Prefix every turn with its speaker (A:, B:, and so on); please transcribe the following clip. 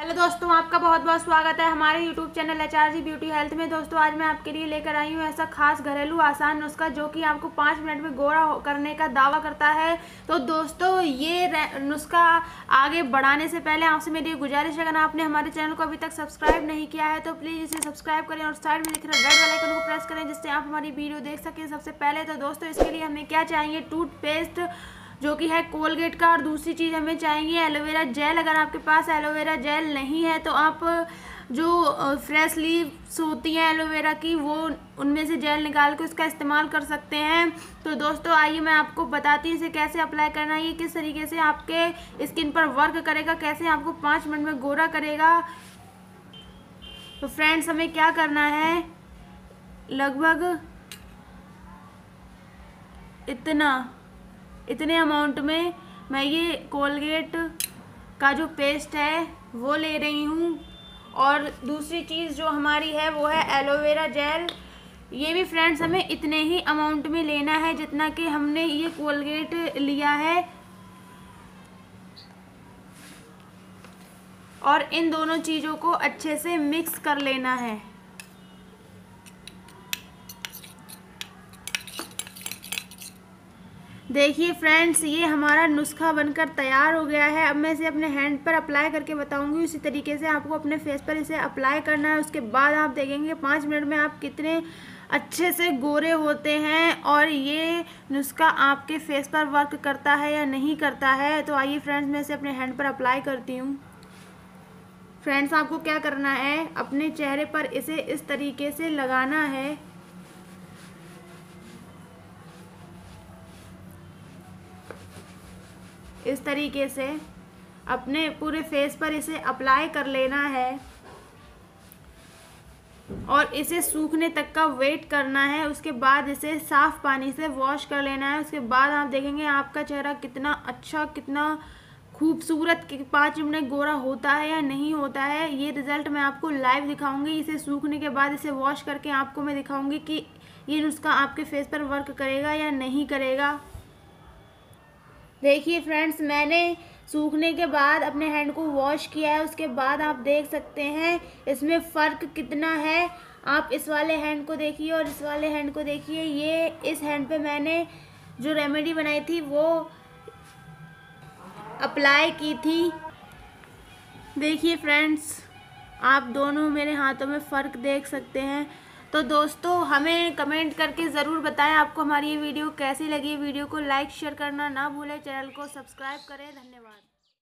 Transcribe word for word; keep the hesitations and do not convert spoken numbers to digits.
A: Hello दोस्तों, आपका बहुत बहुत स्वागत है हमारे YouTube channel H R G beauty health में। दोस्तों आज मैं आपके लिए लेकर आई हूँ ऐसा खास घरेलू आसान नुस्खा जो कि आपको पाँच मिनट में गोरा करने का दावा करता है। तो दोस्तों ये नुस्खा आगे बढ़ाने से पहले आपसे मेरी गुजारिश है, अगर आपने हमारे चैनल को अभी तक सब्सक्राइब नहीं किया है तो प्लीज़ इसे सब्सक्राइब करें और साइड में दिख रहा रेड वाले आइकन को प्रेस करें जिससे आप हमारी वीडियो देख सकें सबसे पहले। तो दोस्तों इसके लिए हमें क्या चाहिए, टूथपेस्ट जो कि है कोलगेट का, और दूसरी चीज़ हमें चाहिए एलोवेरा जेल। अगर आपके पास एलोवेरा जेल नहीं है तो आप जो फ्रेश लीव्स होती हैं एलोवेरा की वो उनमें से जेल निकाल के उसका इस्तेमाल कर सकते हैं। तो दोस्तों आइए मैं आपको बताती हूँ इसे कैसे अप्लाई करना है, ये किस तरीके से आपके स्किन पर वर्क करेगा, कैसे आपको पाँच मिनट में गोरा करेगा। तो फ्रेंड्स हमें क्या करना है, लगभग इतना इतने अमाउंट में मैं ये कोलगेट का जो पेस्ट है वो ले रही हूँ, और दूसरी चीज़ जो हमारी है वो है एलोवेरा जेल। ये भी फ्रेंड्स हमें इतने ही अमाउंट में लेना है जितना कि हमने ये कोलगेट लिया है, और इन दोनों चीज़ों को अच्छे से मिक्स कर लेना है। देखिए फ्रेंड्स ये हमारा नुस्खा बनकर तैयार हो गया है। अब मैं इसे अपने हैंड पर अप्लाई करके बताऊंगी, उसी तरीके से आपको अपने फेस पर इसे अप्लाई करना है। उसके बाद आप देखेंगे पाँच मिनट में आप कितने अच्छे से गोरे होते हैं, और ये नुस्खा आपके फेस पर वर्क करता है या नहीं करता है। तो आइए फ्रेंड्स मैं इसे अपने हैंड पर अप्लाई करती हूँ। फ्रेंड्स आपको क्या करना है, अपने चेहरे पर इसे इस तरीके से लगाना है। इस तरीके से अपने पूरे फेस पर इसे अप्लाई कर लेना है और इसे सूखने तक का वेट करना है। उसके बाद इसे साफ पानी से वॉश कर लेना है। उसके बाद आप देखेंगे आपका चेहरा कितना अच्छा, कितना खूबसूरत, पाँच मिनट में गोरा होता है या नहीं होता है। ये रिजल्ट मैं आपको लाइव दिखाऊंगी। इसे सूखने के बाद इसे वॉश करके आपको मैं दिखाऊंगी कि ये नुस्खा आपके फेस पर वर्क करेगा या नहीं करेगा। देखिए फ्रेंड्स मैंने सूखने के बाद अपने हैंड को वॉश किया है। उसके बाद आप देख सकते हैं इसमें फ़र्क कितना है। आप इस वाले हैंड को देखिए और इस वाले हैंड को देखिए। ये इस हैंड पे मैंने जो रेमेडी बनाई थी वो अप्लाई की थी। देखिए फ्रेंड्स आप दोनों मेरे हाथों में फ़र्क देख सकते हैं। तो दोस्तों हमें कमेंट करके ज़रूर बताएं आपको हमारी ये वीडियो कैसी लगी। वीडियो को लाइक शेयर करना ना भूलें, चैनल को सब्सक्राइब करें। धन्यवाद।